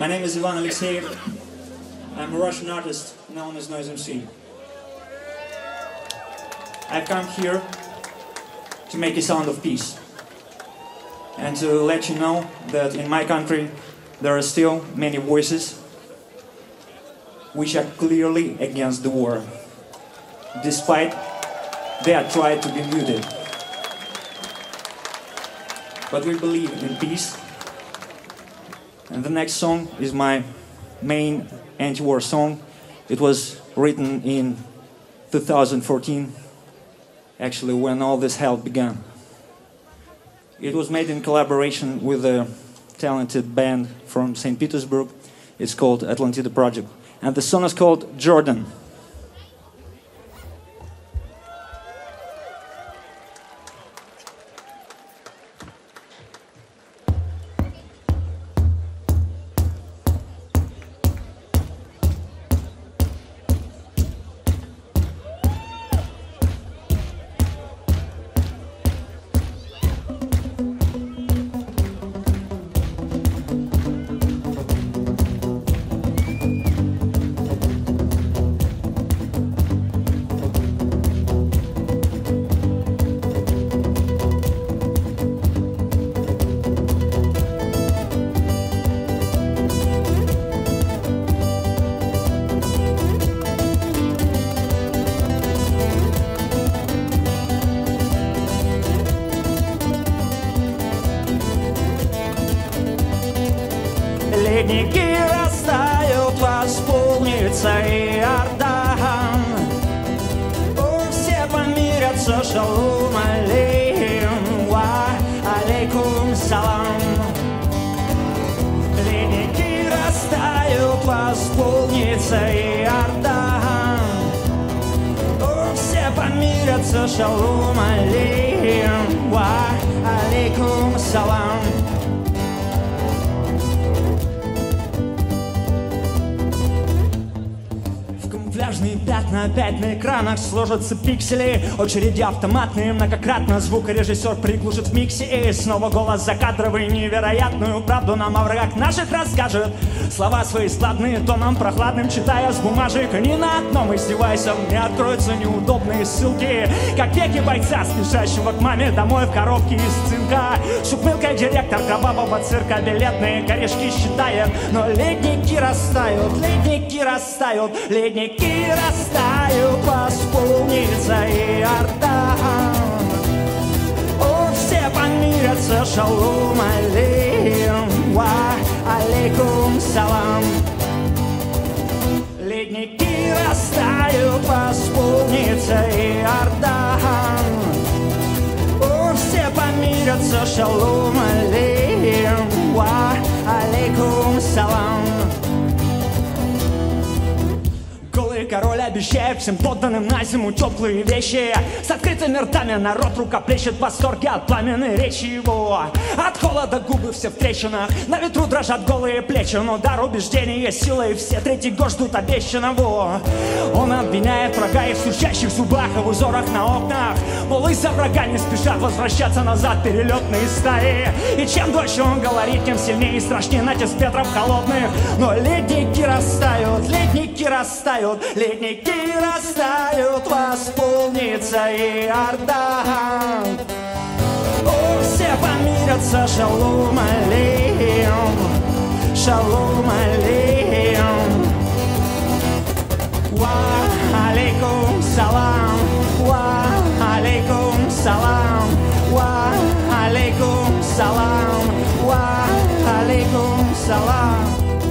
My name is Ivan Alexeyev. I'm a Russian artist known as Noise MC. I've come here to make a sound of peace and to let you know that in my country there are still many voices which are clearly against the war, despite they are trying to be muted. But we believe in peace. And the next song is my main anti-war song. It was written in 2014, actually when all this hell began. It was made in collaboration with a talented band from St. Petersburg. It's called Atlantida Project. And the song is called Jordan. Ледники растают, восполнится Иордан. Все помирятся, шалом алейхим, ва алейкум салам. Ледники растают, восполнится Иордан. Все помирятся, шалом алейхим, ва алейкум салам. Пляжные пятна опять на экранах сложатся пиксели. Очереди автоматные, многократно звукорежиссер приглушит в миксе. И снова голос закадровый невероятную правду нам о врагах наших расскажет. Слова свои складные тоном прохладным читая с бумажек. Ни на одном издевайся, мне откроются неудобные ссылки. Как веки бойца, спешащего к маме домой в коробке из цинка. Шупылкой директор кровавого цирка билетные корешки считает. Но ледники растают, ледники растают, ледники растают, восполнится Иордан. Все помирятся, шалом алейхим, ва алейкум салам. Ледники растают, восполнится Иордан. Все помирятся, шалом алейхим, ва алейкум салам. Голый король обещает всем подданным на зиму теплые вещи. С открытыми ртами народ рукоплещет в восторге от пламенной речи его. От холода губы все в трещинах, на ветру дрожат голые плечи. Но дар убеждения силой все третий год ждут обещанного. Он обвиняет врага и в стучащих зубах, и в узорах на окнах. Мол, из-за врага не спешат возвращаться назад перелетные стаи. И чем дольше он говорит, тем сильнее и страшнее натиск ветров холодных. Но ледники растают, ледники растают, ледники растают, восполнится Иордан. Все помирятся, шалом алейхим, шалом алейхим, ва алейкум салам, ва алейкум салам, ва алейкум салам, ва алейкум салам.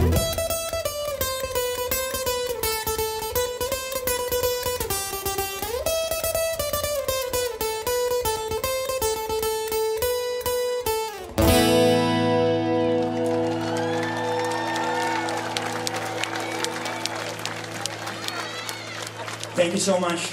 Thank you so much.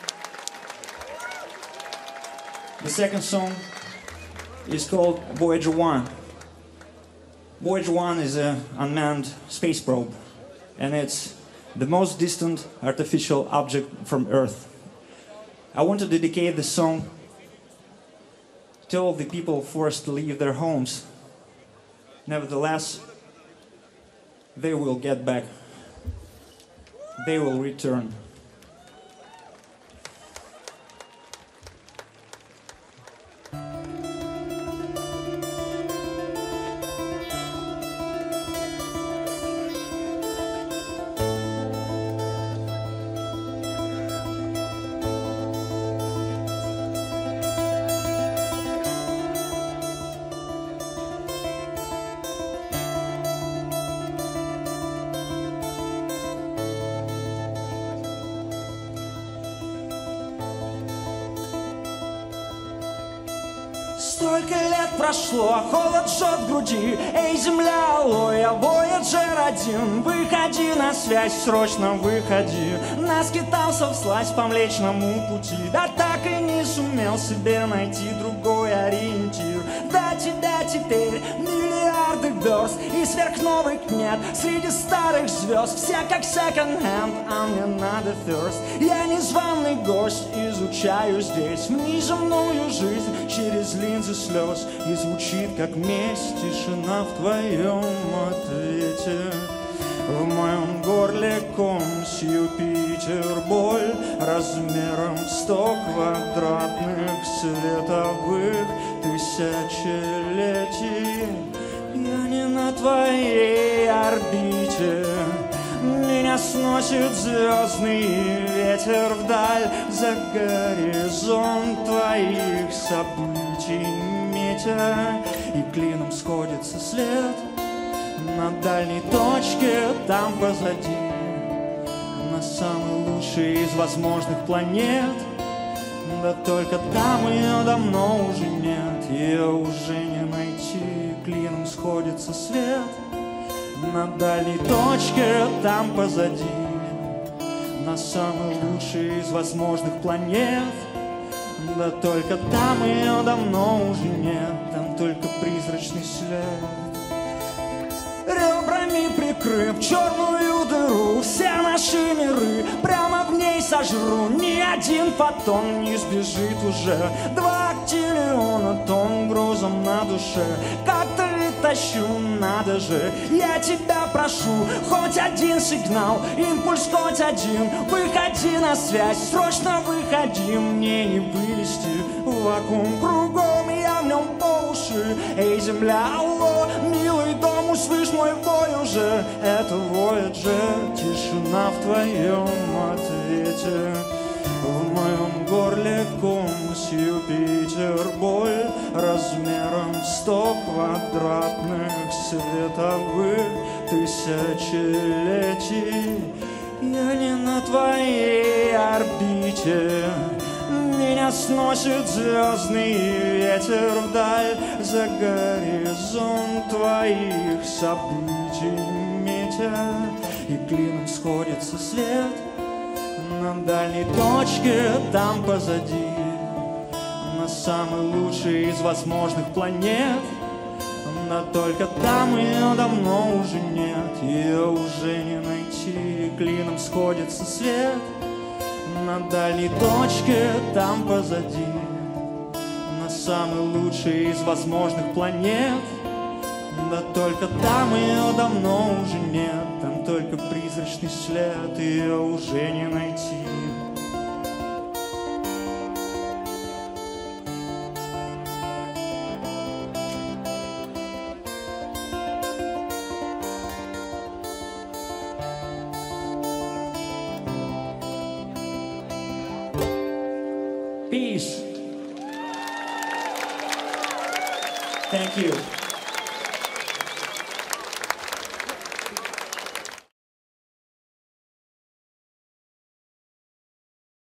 The second song is called Voyager 1. Voyager 1 is an unmanned space probe, and it's the most distant artificial object from Earth. I want to dedicate this song to all the people forced to leave their homes. Nevertheless, they will get back. They will return. Столько лет прошло, холод жжет в груди. Эй, земля, алоэ, Voyager 1. Выходи на связь, срочно выходи. Нас китался вслазь по Млечному пути. Да так и не сумел себе найти другой ориентир. До тебя теперь миллиарды верст, и сверхновых нет среди старых звезд. Все как second hand, а мне надо first. Я незваный гость, изучаю здесь внеземную жизнь через линзы слез. И звучит как месть тишина в твоем ответе. В моем горле ком с Юпитер, боль размером 100 квадратных световых тысячелетий. Я не на твоей орбите. Меня сносит звездный ветер вдаль, за горизонт твоих событий метя. И клином сходится след на дальней точке, там позади, на самой лучшей из возможных планет. Да только там ее давно уже нет, ее уже не найти. Клином сходится свет на дальней точке, там позади, на самой лучшей из возможных планет. Да только там ее давно уже нет, там только призрачный след. Ребрами прикрыв черную дыру, все наши миры прямо в ней сожру. Ни один фотон не сбежит уже. 2 актиллиона тонн грузом на душе. Как-то и тащу, надо же, я тебя прошу. Хоть один сигнал, импульс хоть один. Выходи на связь, срочно выходи. Мне не вылезти в вакуум кругом, я в нем по уши. Эй, земля, алло, милый дом, услышь мой вой уже. Это Voyager, тишина в твоем ответе. В моем горле ком с Юпитер, боль размером 100 квадратных световых тысячелетий. Я не на твоей орбите. Меня сносит звездный ветер вдаль, за горизонт твоих событий метя. И клином сходится свет на дальней точке, там позади, на самой лучшей из возможных планет. Да только там ее давно уже нет, ее уже не найти. Клином сходится свет на дальней точке, там позади, на самой лучшей из возможных планет. Да только там ее давно уже нет, там только призрачный след, ее уже не найти. Peace. Thank you.